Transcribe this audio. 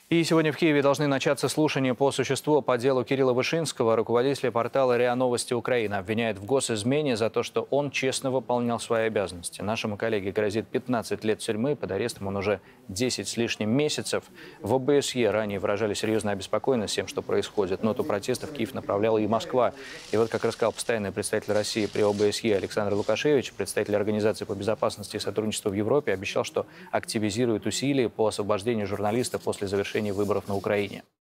И сегодня в Киеве должны начаться слушания по существу по делу Кирилла Вышинского. Руководитель портала РИА Новости Украины обвиняет в госизмене за то, что он честно выполнял свои обязанности. Нашему коллеге грозит 15 лет тюрьмы, под арестом он уже 10 с лишним месяцев. В ОБСЕ ранее выражали серьезную обеспокоенность тем, что происходит. Ноту протеста в Киев направляла и Москва. И вот, как рассказал постоянный представитель России при ОБСЕ Александр Лукашевич, представитель Организации по безопасности и сотрудничеству в Европе, обещал, что активизирует усилия по освобождению журналиста после завершения выборов на Украине.